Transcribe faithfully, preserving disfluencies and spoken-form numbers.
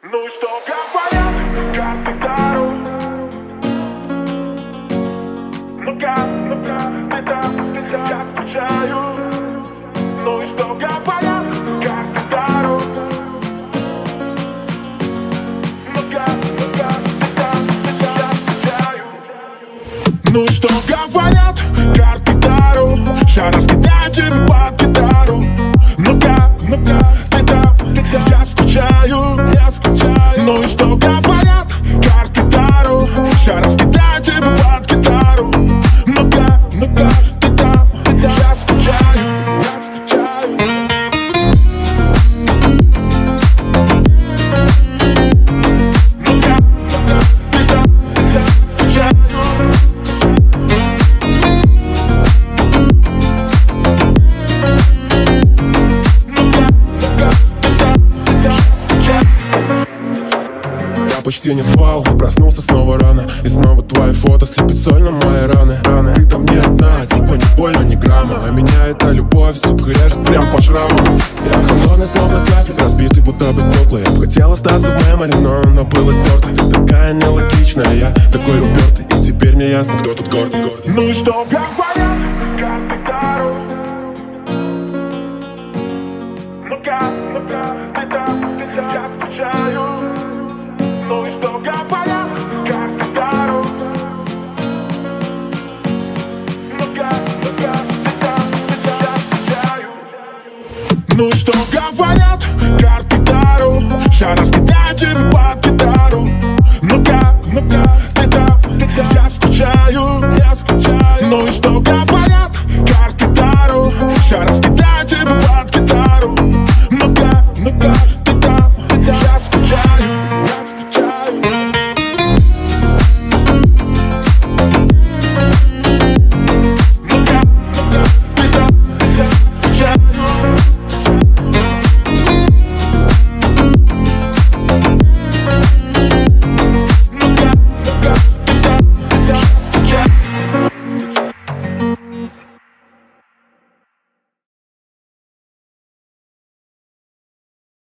Ну что говорят, как ты дару? Ну-ка, ну-ка, ты там, ты там, я скучаю. Ну и что говорят, как ты дару? Ну-ка, ну-ка, ты там, ты там, я скучаю. Ну и что говорят, как ты дару? Ща раскидаю тебе под гитару. Ну-ка, ну-ка, ты там, ты там, я скучаю, я скучаю. Ну и что говорят, карты дару? Ща раскидаю тебе под гитару. Ну-ка, ну-ка, ты там, ты там, я скучаю, я скучаю. Ну-ка, ну-ка, ты там, ты там, скучаю. Почти не спал, проснулся снова рано. И снова твои фото слепит соль на мои раны. Ты там не одна, типа не больно, ни грамма. А меня эта любовь, сука, режет прям по шрамам. Я холодный, словно кафель, разбитый, будто бы стекла. Я бы хотел остаться в мемори, но оно было стерто. Ты такая нелогичная, я такой упертый. И теперь мне ясно, кто тут гордый. Ну и что говорят?